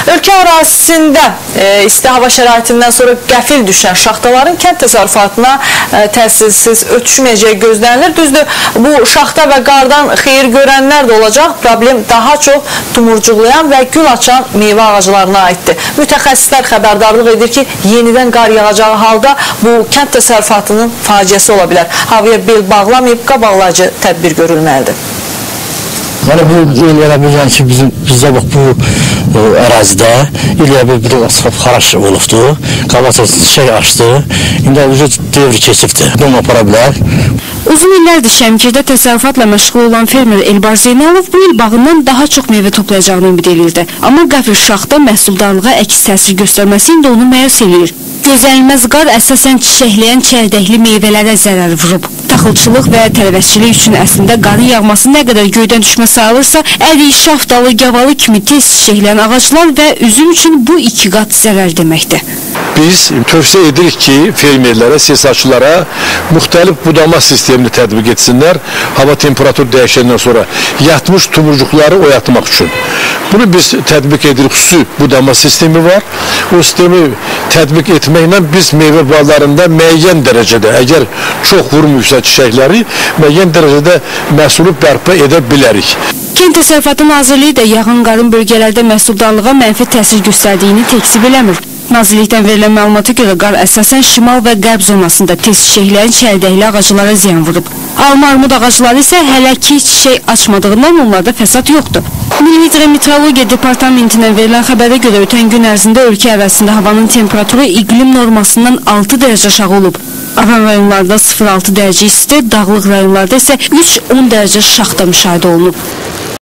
Ölkə ərazisində isti hava şəraitindən sonra qəfil düşən şaxtaların kənd təsərrüfatına təsirsiz ötüşməyəcəyi gözlənilir. Düzdür, bu şaxta və qardan xeyir görənlər də olacaq. Problem daha çox tumurcuqlayan və gül açan meyvə ağaclarına aiddir. Mütəxəssislər xəbərdarlıq edir ki, yenidən qar yağacağı halda bu kənd təsərrüfatının faciəsi ola bilər. Havaya bel bağlamayıb qabaqlayıcı tədbir görülməlidir. Yəni bu il elə bilirəm ki, bizdə bax bu ərazidə ilə bir asfalt xaraş olubdu, qabaqca çiçək açdı, indi devr keçibdir, dom apara bilər. Uzun illərdir Şəmkirdə təsərrüfatla məşğul olan fermer Elbar Zeynalov bu il bağından daha çox meyvə toplayacağını ümid edirdi. Amma qəfil şaxta məhsuldarlığa əks təsir göstərməsi indi onu məyus edir. Gözlənilməz qar əsasən çiçəkləyən çərdəkli meyvələrə zərər vurub. Taxılçılıq və tərəvəzçilik üçün əslində qarın yağması nə qədər göydən düşmə sayılırsa, ərik, şaftalı, gavalı kimi tez çiçəkləyən ağaclar və üzüm üçün bu 2 qat zərər deməkdir. Biz tövsiyə edirik ki, fermerlərə, sesatçılara müxtəlif budama sistemini tətbiq etsinlər, hava temperaturu dəyişəndən sonra yatmış tumurcuqları oyatmaq üçün. Bunu biz tətbiq edirik, xüsusi budama sistemi var. O sistemi tətbiq etməklə biz meyvə bağlarında müəyyən dərəcədə, əgər çox vurmuysa çiçəkləri, müəyyən dərəcədə məhsulu bərpa edə bilərik. Kənd Təsərrüfatı Nazirliyi də yağan qarın bölgələrdə məhsuldarlığa mənfi təsir göstərdiyini təksib eləmir. Nazirlikdən verilən məlumata görə qar əsasən şimal və qərb zonasında tez çiçəklərin çərdəkli ağaclara ziyan vurub. Alma armud ağacları isə hələ ki çiçək açmadığından onlarda fəsad yoxdur. Milli Hidrometeorologiya Departamentindən verilən xəbərə görə ötən gün ərzində ölkə ərazisində havanın temperaturu iqlim normasından 6 dərəcə aşağı olub. Aran rayonlarda 0-6 dərəcə isti, dağlıq rayonlarda isə 3-10 dərəcə şaxta müşahidə olunub.